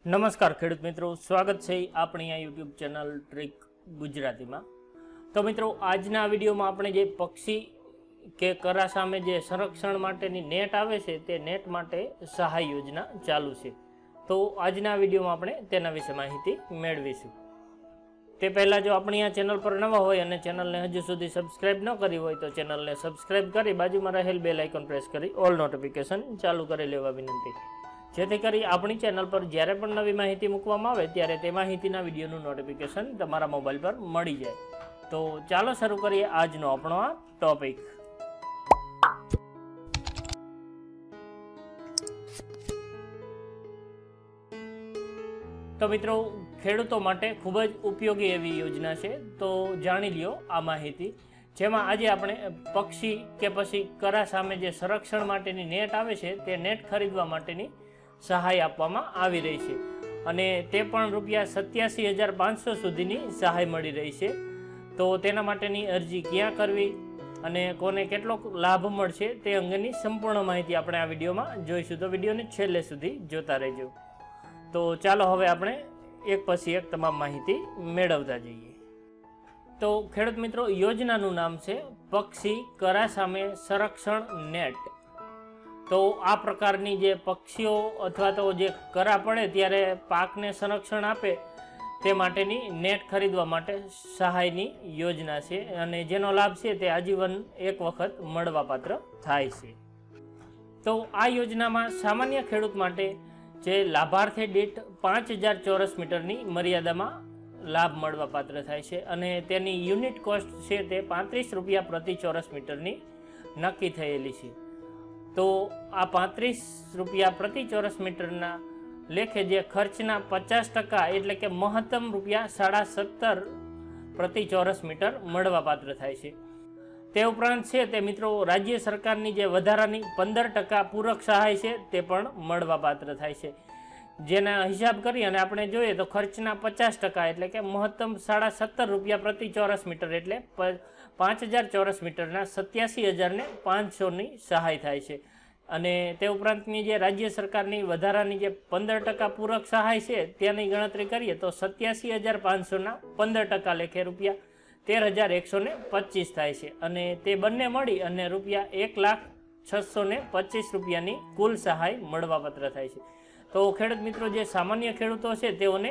નમસ્કાર ખેડૂત મિત્રો, સ્વાગત છે આપણી આ યુટ્યુબ ચેનલ ટ્રીક ગુજરાતીમાં। તો મિત્રો, આજના વિડીયોમાં આપણે જે પક્ષી કે કરા સામે જે સંરક્ષણ માટેની નેટ આવે છે તે નેટ માટે સહાય યોજના ચાલુ છે। તો આજના વિડીયોમાં આપણે તેના વિશે માહિતી મેળવીશું। તે પહેલાં જો આપણી આ ચેનલ પર નવા હોય અને ચેનલને હજુ સુધી સબસ્ક્રાઈબ ન કરી હોય તો ચેનલને સબસ્ક્રાઈબ કરી બાજુમાં રહેલ બેલ આઇકોન પ્રેસ કરી ઓલ નોટિફિકેશન ચાલુ કરી લેવા વિનંતી, જેથી કરી આપણી ચેનલ પર જ્યારે પણ નવી માહિતી મૂકવામાં આવે ત્યારે તે માહિતીના વિડીયોનું નોટિફિકેશન તમારા મોબાઈલ પર મળી જાય। તો ચાલો શરૂ કરીએ આજનો આપણો આ ટોપિક। તો મિત્રો, ખેડૂતો માટે ખૂબ જ ઉપયોગી એવી યોજના છે, તો જાણી લ્યો આ માહિતી, જેમાં આજે આપણે પક્ષી કે પછી કરા સામે જે સંરક્ષણ માટેની નેટ આવે છે તે નેટ ખરીદવા માટેની સહાય આપવામાં આવી રહી છે, અને તે પણ ₹87,500 સુધીની સહાય મળી રહી છે। તો તેના માટેની અરજી ક્યાં કરવી અને કોને કેટલો લાભ મળશે તે અંગેની સંપૂર્ણ માહિતી આપણે આ વિડીયોમાં જોઈશું, તો વિડીયોને છેલ્લે સુધી જોતા રહેજો। તો ચાલો હવે આપણે એક પછી એક તમામ માહિતી મેળવતા જઈએ। તો ખેડૂત મિત્રો, યોજનાનું નામ છે પક્ષી કરા સામે સંરક્ષણ નેટ। તો આ પ્રકારની જે પક્ષીઓ અથવા તો જે કરા પડે ત્યારે પાકને સંરક્ષણ આપે તે માટેની નેટ ખરીદવા માટે સહાયની યોજના છે, અને જેનો લાભ છે તે આજીવન એક વખત મળવાપાત્ર થાય છે। તો આ યોજનામાં સામાન્ય ખેડૂત માટે જે લાભાર્થી દીઠ 5,000 ચોરસ મીટરની મર્યાદામાં લાભ મળવાપાત્ર થાય છે, અને તેની યુનિટ કોસ્ટ છે તે ₹35 પ્રતિ ચોરસ મીટરની નક્કી થયેલી છે। તો આ ₹35 પ્રતિ ચોરસ મીટરના લેખે જે ખર્ચના 50% એટલે કે મહત્તમ ₹17.5 પ્રતિ ચોરસ મીટર મળવાપાત્ર થાય છે। તે ઉપરાંત છે તે મિત્રો રાજ્ય સરકારની જે વધારાની 15% પૂરક સહાય છે તે પણ મળવાપાત્ર થાય છે, જેના હિસાબ કરી અને આપણે જોઈએ તો ખર્ચના 50% એટલે કે મહત્તમ ₹17.5 પ્રતિ ચોરસ મીટર એટલે 5,000 ચોરસ મીટરના 87,500ની સહાય થાય છે। અને તે ઉપરાંતની જે રાજ્ય સરકારની વધારાની જે 15% પૂરક સહાય છે તેની ગણતરી કરીએ તો 87,500ના 15% લેખે ₹13,125 થાય છે, અને તે બંને મળી અને ₹1,06,25ની કુલ સહાય મળવાપાત્ર થાય છે। તો ખેડૂત મિત્રો, જે સામાન્ય ખેડૂતો છે તેઓને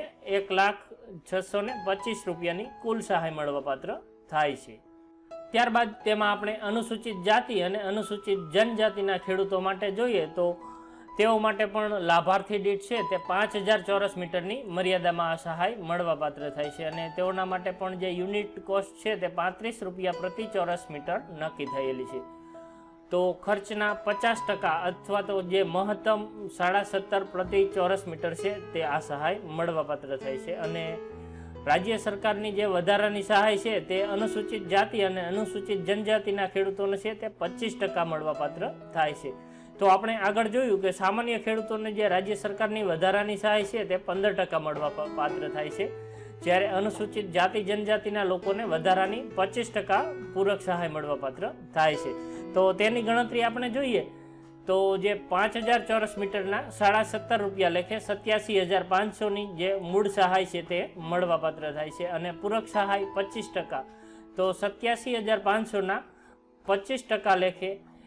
₹1,06,25ની કુલ સહાય મળવાપાત્ર થાય છે। ત્યારબાદ તેમાં આપણે અનુસૂચિત જાતિ અને અનુસૂચિત જનજાતિના ખેડૂતો માટે જોઈએ તો તેઓ માટે પણ લાભાર્થી દીઠ છે તે 5,000 ચોરસ મીટરની મર્યાદામાં આ સહાય મળવાપાત્ર થાય છે, અને તેઓના માટે પણ જે યુનિટ કોસ્ટ છે તે ₹35 પ્રતિ ચોરસ મીટર નક્કી થયેલી છે। તો ખર્ચના 50% અથવા તો જે મહત્તમ 17.5 પ્રતિ ચોરસ મીટર છે તે આ સહાય મળવાપાત્ર થાય છે, અને રાજ્ય સરકારની જે વધારાની સહાય છે તે અનુસૂચિત જાતિ અને અનુસૂચિત જનજાતિના ખેડૂતોને છે તે 25% મળવાપાત્ર થાય છે। તો આપણે આગળ જોયું કે સામાન્ય ખેડૂતોને જે રાજ્ય સરકારની વધારાની સહાય છે તે 15% મળવાપાત્ર થાય છે, જ્યારે અનુસૂચિત જાતિ જનજાતિના લોકોને વધારાની 25% પૂરક સહાય મળવાપાત્ર થાય છે। તો તેની ગણતરી આપણે જોઈએ તો જે 5,000 ચોરસ મીટરના ₹17.5 લેખે 87,500ની જે મૂળ સહાય છે તે મળવાપાત્ર થાય છે, અને પૂરક સહાય 25%, તો 87,500ના 25% લેખે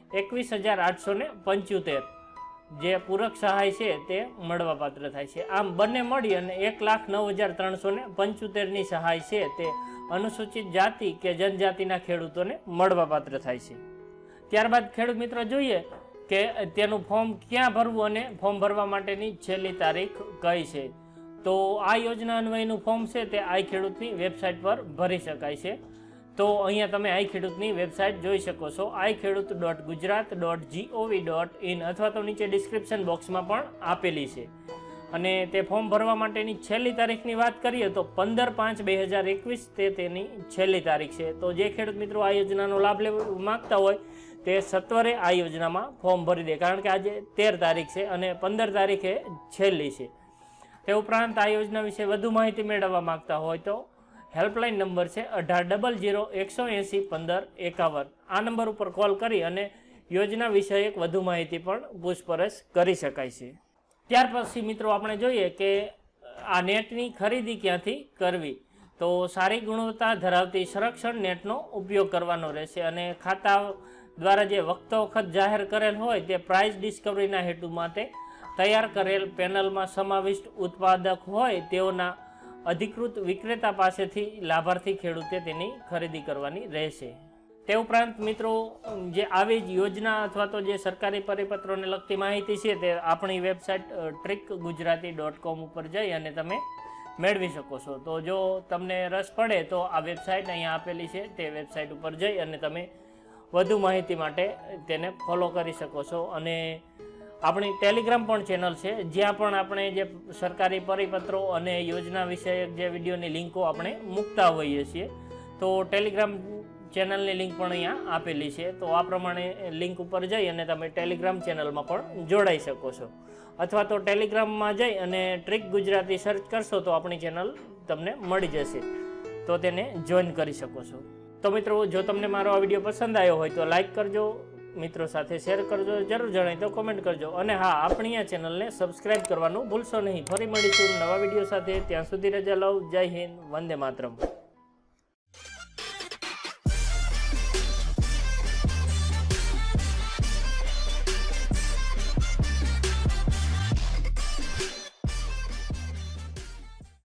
21,875 જે પૂરક સહાય છે તે મળવાપાત્ર થાય છે। આમ બંને મળી અને 1,09,375ની સહાય છે તે અનુસૂચિત જાતિ કે જનજાતિના ખેડૂતોને મળવાપાત્ર થાય છે। ત્યારબાદ ખેડૂત મિત્રો જોઈએ કે તેનું ફોર્મ ક્યાં ભરવું અને ફોર્મ ભરવા માટેની છેલ્લી તારીખ કઈ છે। તો આ યોજના અન્વયનું ફોર્મ છે તે આઈ ખેડૂતની વેબસાઇટ પર ભરી શકાય છે। તો અહીંયા તમે આઈ ખેડૂતની વેબસાઇટ જોઈ શકો છો, ikhedut.gujarat.gov.in, અથવા તો નીચે ડિસ્ક્રિપ્શન બોક્સમાં પણ આપેલી છે। અને તે ફોર્મ ભરવા માટેની છેલ્લી તારીખની વાત કરીએ તો 15/5/2021 તે તેની છેલ્લી તારીખ છે। તો જે ખેડૂત મિત્રો આ યોજનાનો લાભ લેવા માગતા હોય તે સત્વરે આ યોજનામાં ફોર્મ ભરી દે, કારણ કે આજે 13 તારીખ છે અને 15 તારીખે છેલ્લી છે। તે ઉપરાંત આ યોજના વિશે વધુ માહિતી મેળવવા માંગતા હોય તો હેલ્પલાઇન નંબર છે 1800-180-1551, આ નંબર ઉપર કોલ કરી અને યોજના વિષયક વધુ માહિતી પણ પૂછપરછ કરી શકાય છે। ત્યાર પછી મિત્રો આપણે જોઈએ કે આ નેટની ખરીદી ક્યાંથી કરવી. તો સારી ગુણવત્તા ધરાવતી સંરક્ષણ નેટનો ઉપયોગ કરવાનો રહેશે અને ખાતા દ્વારા જે વખતો વખત જાહેર કરેલ હોય તે પ્રાઇસ ડિસ્કવરીના હેતુ માટે તૈયાર કરેલ પેનલમાં સમાવિષ્ટ ઉત્પાદક હોય તેઓના અધિકૃત વિક્રેતા પાસેથી લાભાર્થી ખેડૂતે તેની ખરીદી કરવાની રહેશે. તે ઉપરાંત મિત્રો જે આવી જ યોજના અથવા તો જે સરકારી પરિપત્રોને લગતી માહિતી છે તે આપણી વેબસાઇટ trickgujarati.com ઉપર જઈ અને તમે મેળવી શકો છો. તો જો તમને રસ પડે તો આ વેબસાઇટ અહીંયા આપેલી છે તે વેબસાઇટ ઉપર જઈ અને તમે વધુ માહિતી માટે તેને ફોલો કરી શકો છો. અને આપણી ટેલિગ્રામ પણ ચેનલ છે જ્યાં પણ આપણે જે સરકારી પરિપત્રો અને યોજના વિષયક જે વિડીયોની લિંકો આપણે મૂકતા હોઈએ છીએ. તો ટેલિગ્રામ ચેનલની લિંક પણ અહીંયા આપેલી છે. તો આ પ્રમાણે લિંક ઉપર જઈ અને તમે ટેલિગ્રામ ચેનલમાં પણ જોડાઈ શકો છો. અથવા તો ટેલિગ્રામમાં જઈ અને ટ્રીક ગુજરાતી સર્ચ કરશો તો આપણી ચેનલ તમને મળી જશે, તો તેને જોઈન કરી શકો છો. તો મિત્રો, જો તમને મારો આ વિડીયો પસંદ આવ્યો હોય તો લાઈક કરજો, મિત્રો સાથે શેર કરજો, જરૂર જણાય તો કોમેન્ટ કરજો. અને હા, આપણી આ ચેનલને સબસ્ક્રાઈબ કરવાનું ભૂલશો નહીં. ફરી મળીશું નવા વિડીયો સાથે. ત્યાં સુધી રજા લઉં. જય હિન્દ, વંદે માતરમ.